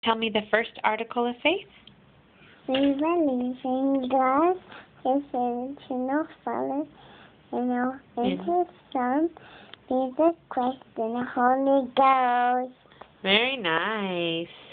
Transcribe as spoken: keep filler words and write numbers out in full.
Tell me the first article of faith. We believe in God, His original Father, and our and His Son, Jesus Christ, and the Holy Ghost. Very nice.